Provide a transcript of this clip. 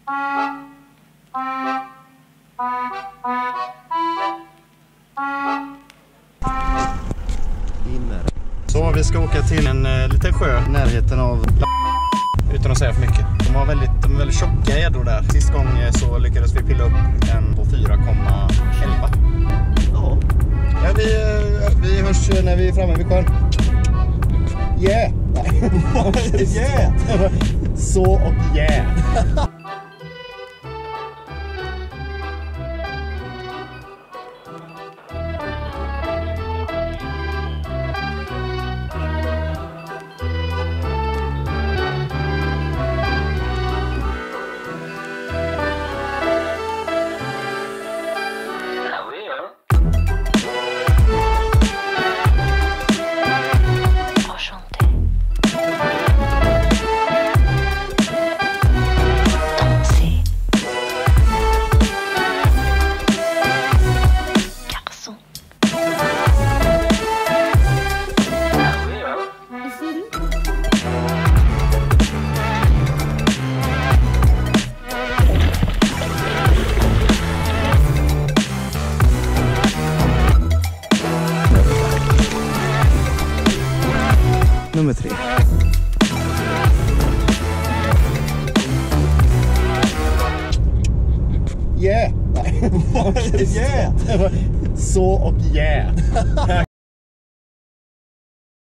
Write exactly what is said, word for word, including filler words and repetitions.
Så vi ska åka till en uh, liten sjö i närheten av, utan att säga för mycket. De har väldigt, de är väldigt tjocka gäddor där. Sist gång så lyckades vi pilla upp en på fyra komma elva. Ja. Ja, vi, uh, vi hörs när vi är framme vid sjön. Yeah! Yeah! Så och yeah! Nummer tre. Yeah! Yeah! Så och yeah!